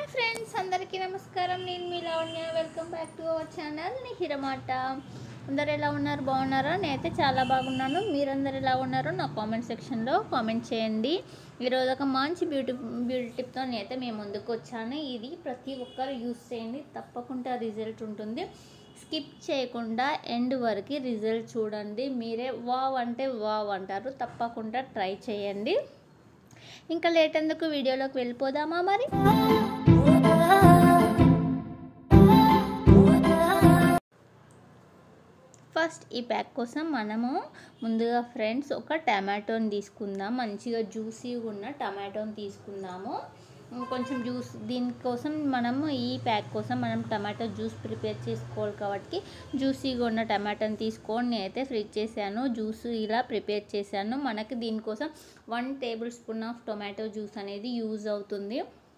Hi friends, అందరికీ నమస్కారం. నేను మీ Lavanya. Welcome back to our channel Nihiramata. అందరు ఎలా ఉన్నారు? బాగున్నారా? నేనైతే చాలా బాగున్నాను. మీరందరు ఎలా ఉన్నారో నా కామెంట్ సెక్షన్లో కామెంట్ చేయండి. ఈరోజు ఒక మంచి బ్యూటీ టిప్తో నేనైతే మేము ముందుకు వచ్చాను. ఇది ప్రతి ఒక్కరు యూస్ చేయండి, తప్పకుండా రిజల్ట్ ఉంటుంది. స్కిప్ చేయకుండా ఎండ్ వరకు రిజల్ట్ చూడండి. మీరే వావ్ అంటే వావ్ అంటారు. తప్పకుండా ట్రై చేయండి. ఇంకా లేట్ ఎందుకు, వీడియోలోకి వెళ్ళిపోదామా మరి? ఫస్ట్ ఈ ప్యాక్ కోసం మనము ముందుగా ఫ్రెండ్స్ ఒక టమాటోని తీసుకుందాం. మంచిగా జ్యూసీగా ఉన్న టమాటోని తీసుకుందాము. కొంచెం జ్యూస్ దీనికోసం మనము ఈ ప్యాక్ కోసం మనం టమాటో జ్యూస్ ప్రిపేర్ చేసుకోవాలి కాబట్టి జ్యూసీగా ఉన్న టమాటోని తీసుకొని నేనైతే ఫ్రిడ్జ్ చేశాను. జ్యూస్ ఇలా ప్రిపేర్ చేశాను. మనకి దీనికోసం 1 tablespoon of tomato juice అనేది యూజ్ అవుతుంది.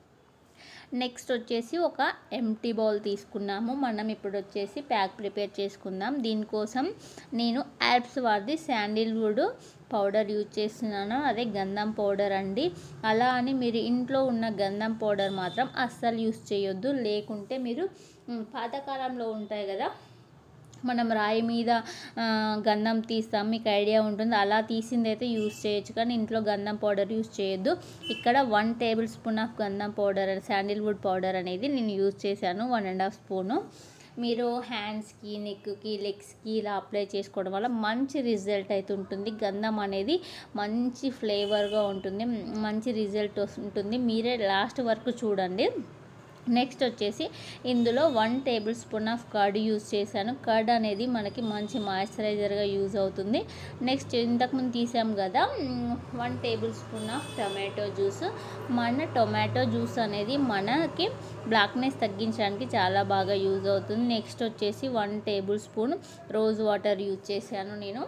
నెక్స్ట్ వచ్చేసి ఒక ఎంటీ బౌల్ తీసుకున్నాము. మనం ఇప్పుడు వచ్చేసి ప్యాక్ ప్రిపేర్ చేసుకుందాం. దీనికోసం నేను ఆల్ప్స్ వారిది శాండిల్వుడ్ పౌడర్ యూజ్ చేస్తున్నాను. అదే గంధం పౌడర్ అండి. అలా అని మీరు ఇంట్లో ఉన్న గంధం పౌడర్ మాత్రం అస్సలు యూజ్ చేయొద్దు. లేకుంటే మీరు పాతకాలంలో ఉంటాయి కదా, మనం రాయి మీద గంధం తీస్తాం, మీకు ఐడియా ఉంటుంది. అలా తీసింది అయితే యూస్ చేయొచ్చు, కానీ ఇంట్లో గంధం పౌడర్ యూస్ చేయొద్దు. ఇక్కడ 1 టేబుల్ స్పూన్ ఆఫ్ గంధం పౌడర్ శాండిల్వుడ్ పౌడర్ అనేది నేను యూజ్ చేశాను. 1.5 స్పూను. మీరు హ్యాండ్స్కి, నెక్కి, లెగ్స్కి ఇలా అప్లై చేసుకోవడం వల్ల మంచి రిజల్ట్ అయితే ఉంటుంది. గంధం అనేది మంచి ఫ్లేవర్గా ఉంటుంది, మంచి రిజల్ట్ ఉంటుంది. మీరే లాస్ట్ వరకు చూడండి. నెక్స్ట్ వచ్చేసి ఇందులో 1 tablespoon of curd use చేశాను. కర్డ్ అనేది మనకి మంచి మాయిశ్చరైజర్గా యూజ్ అవుతుంది. నెక్స్ట్ ఇంతకుముందు తీసాం కదా 1 tablespoon of tomato juice. మన టొమాటో జ్యూస్ అనేది మనకి బ్లాక్నెస్ తగ్గించడానికి చాలా బాగా యూజ్ అవుతుంది. నెక్స్ట్ వచ్చేసి 1 tablespoon rose water use చేశాను నేను.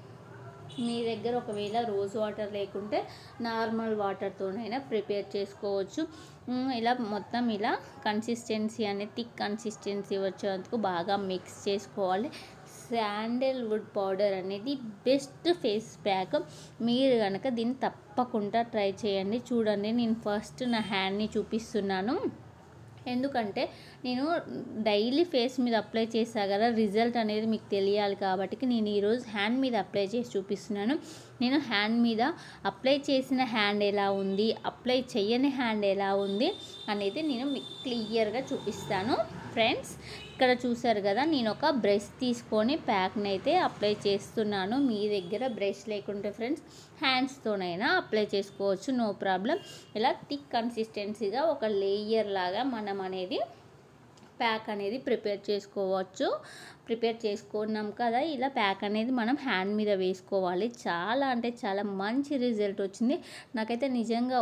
మీ దగ్గర ఒకవేళ రోజ్ వాటర్ లేకుంటే నార్మల్ వాటర్తోనైనా ప్రిపేర్ చేసుకోవచ్చు. ఇలా మొత్తం ఇలా కన్సిస్టెన్సీ అనేది థిక్ కన్సిస్టెన్సీ వచ్చేందుకు బాగా మిక్స్ చేసుకోవాలి. శాండిల్వుడ్ పౌడర్ అనేది బెస్ట్ ఫేస్ ప్యాక్. మీరు కనుక దీన్ని తప్పకుండా ట్రై చేయండి. చూడండి, నేను ఫస్ట్ నా హ్యాండ్ని చూపిస్తున్నాను. ఎందుకంటే నేను డైలీ ఫేస్ మీద అప్లై చేసా కదా, రిజల్ట్ అనేది మీకు తెలియాలి కాబట్టి నేను ఈరోజు హ్యాండ్ మీద అప్లై చేసి చూపిస్తున్నాను. నేను హ్యాండ్ మీద అప్లై చేసిన హ్యాండ్ ఎలా ఉంది, అప్లై చేయని హ్యాండ్ ఎలా ఉంది అనేది నేను మీకు క్లియర్గా చూపిస్తాను. ఫ్రెండ్స్, ఇక్కడ చూసారు కదా, నేను ఒక బ్రష్ తీసుకొని ప్యాక్ని అయితే అప్లై చేస్తున్నాను. మీ దగ్గర బ్రష్ లేకుంటే ఫ్రెండ్స్ హ్యాండ్స్తోనైనా అప్లై చేసుకోవచ్చు, నో ప్రాబ్లం. ఇలా థిక్ కన్సిస్టెన్సీగా ఒక లేయర్ లాగా మనం అనేది ప్యాక్ అనేది ప్రిపేర్ చేసుకోవచ్చు. ప్రిపేర్ చేసుకున్నాం కదా, ఇలా ప్యాక్ అనేది మనం హ్యాండ్ మీద వేసుకోవాలి. చాలా అంటే చాలా మంచి రిజల్ట్ వచ్చింది. నాకైతే నిజంగా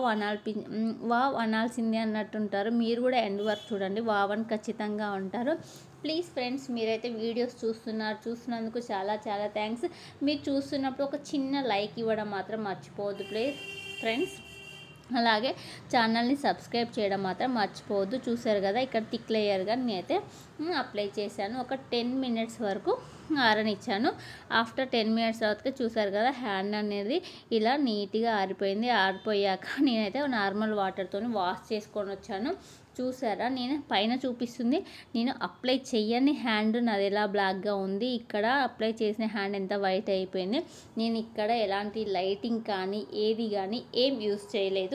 వావ్ అనాల్సిందే అన్నట్టుంటారు. మీరు కూడా ఎండ్ వరకు చూడండి, వావ్ అని ఖచ్చితంగా ఉంటారు. ప్లీజ్ ఫ్రెండ్స్, మీరైతే వీడియోస్ చూస్తున్నందుకు చాలా చాలా థ్యాంక్స్. మీరు చూస్తున్నప్పుడు ఒక చిన్న లైక్ ఇవ్వడం మాత్రం మర్చిపోవద్దు ప్లీజ్ ఫ్రెండ్స్. అలాగే ఛానల్ని సబ్స్క్రైబ్ చేయడం మాత్రం మర్చిపోవద్దు. చూసారు కదా, ఇక్కడ థిక్ లేయర్గా నేనైతే అప్లై చేశాను. ఒక 10 మినిట్స్ వరకు ఆరనిచ్చాను. ఆఫ్టర్ 10 మినిట్స్ తర్వాత చూసారు కదా, హ్యాండ్ అనేది ఇలా నీట్గా ఆరిపోయింది. ఆరిపోయాక నేనైతే నార్మల్ వాటర్తో వాష్ చేసుకొని వచ్చాను. చూసారా, నేను పైన చూపిస్తుంది నేను అప్లై చెయ్యని హ్యాండ్ నాది ఎలా బ్లాక్గా ఉంది, ఇక్కడ అప్లై చేసిన హ్యాండ్ ఎంత వైట్ అయిపోయింది. నేను ఇక్కడ ఎలాంటి లైటింగ్ కానీ ఏది కానీ ఏం యూస్ చేయలేదు.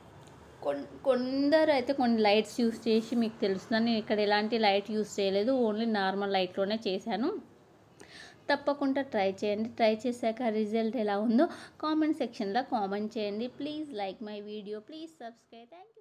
కొందరు అయితే కొన్ని లైట్స్ యూస్ చేసి మీకు తెలుస్తుంది. నేను ఇక్కడ ఎలాంటి లైట్ యూస్ చేయలేదు, ఓన్లీ నార్మల్ లైట్లోనే చేశాను. తప్పకుండా ట్రై చేయండి. ట్రై చేశాక రిజల్ట్ ఎలా ఉందో కామెంట్ సెక్షన్లో కామెంట్ చేయండి. Please like my video, please subscribe. Thank you.